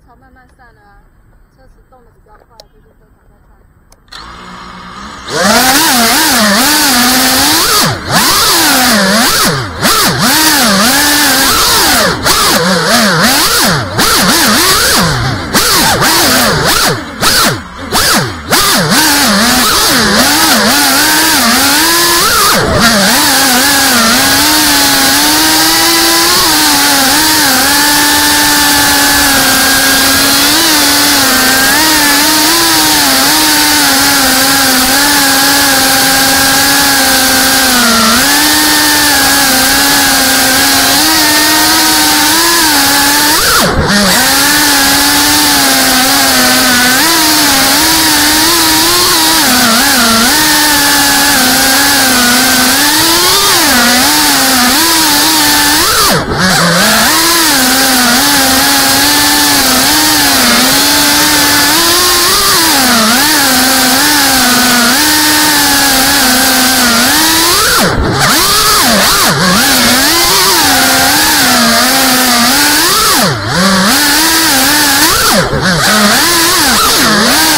潮慢慢散了啊，车子动得比较快，就是都赶快看。 Ah!